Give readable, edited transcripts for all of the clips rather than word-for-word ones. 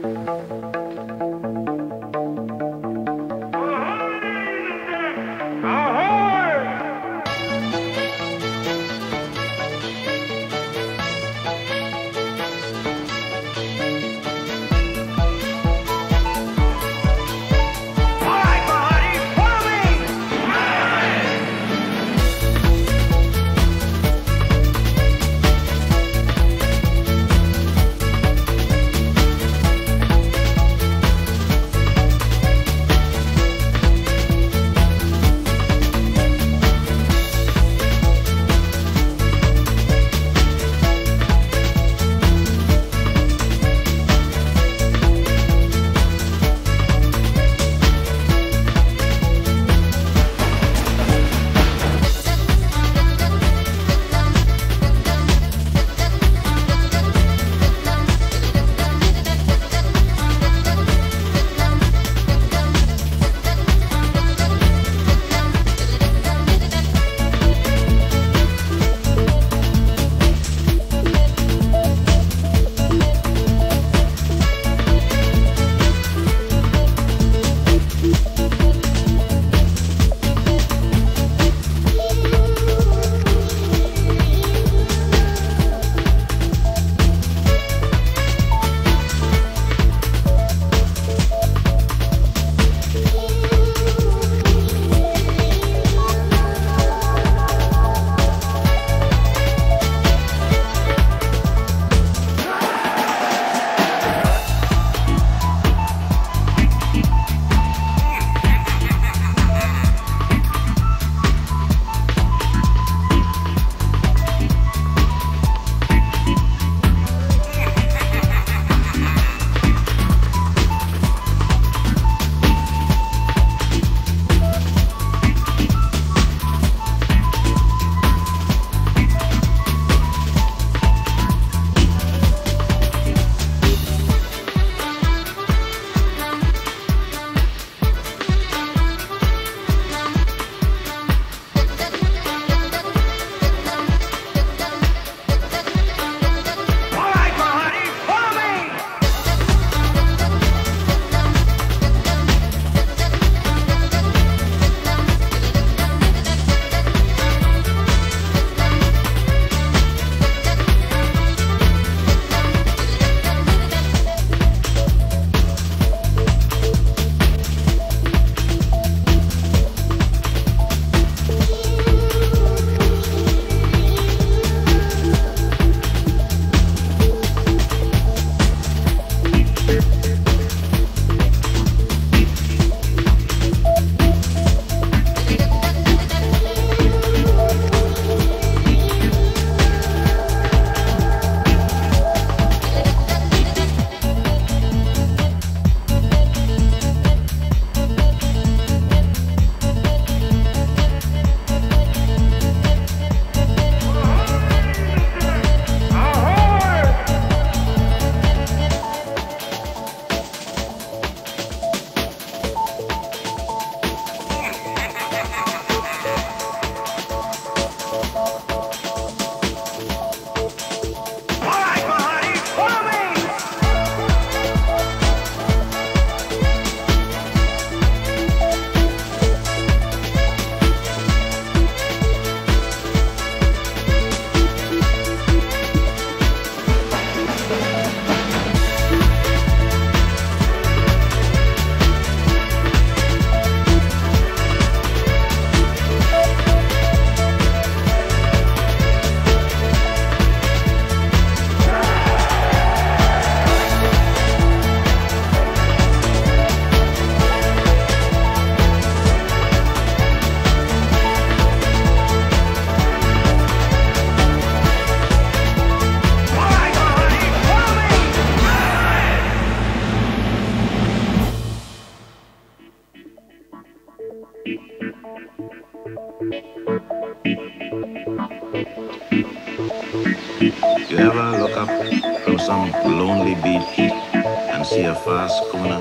You ever look up from some lonely beach and see a fast schooner?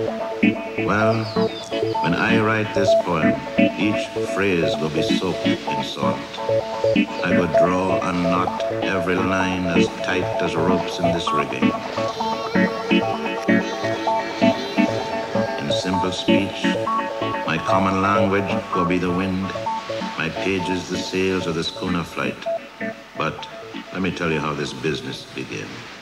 Well, when I write this poem, each phrase will be soaked in salt. I could draw and knot every line as tight as ropes in this rigging. speech. My common language will be the wind. My pages the sails of the schooner flight. But let me tell you how this business began.